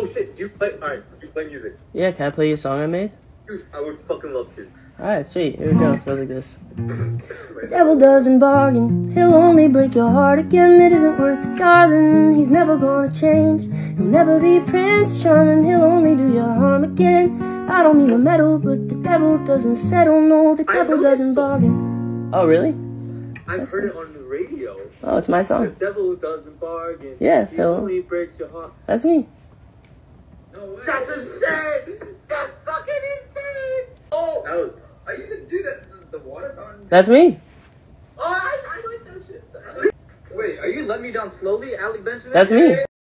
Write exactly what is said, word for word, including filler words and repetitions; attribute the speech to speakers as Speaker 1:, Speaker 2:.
Speaker 1: Oh shit, do you play? Alright, do you play music?
Speaker 2: Yeah, can I play you a song I made?
Speaker 1: Dude, I would fucking love to.
Speaker 2: Alright, sweet. Here we go. It goes like this. The devil doesn't bargain. He'll only break your heart again. It isn't worth it, darling. He's never gonna change. He'll never be Prince Charming. He'll only do you harm again. I don't mean to meddle, but the devil doesn't settle. No, the devil doesn't bargain. Oh, really?
Speaker 1: I've
Speaker 2: That's
Speaker 1: heard
Speaker 2: cool.
Speaker 1: it on the radio.
Speaker 2: Oh, it's my
Speaker 1: The
Speaker 2: song.
Speaker 1: devil doesn't bargain.
Speaker 2: Yeah,
Speaker 1: He
Speaker 2: hello.
Speaker 1: only breaks your heart.
Speaker 2: That's me.
Speaker 1: No way. That's insane! That's fucking insane! Oh! That was, are you gonna do that? The water fountain?
Speaker 2: That's me.
Speaker 1: Oh, I, I like that shit. Wait, are you letting me down slowly, Alec Benjamin?
Speaker 2: That's me.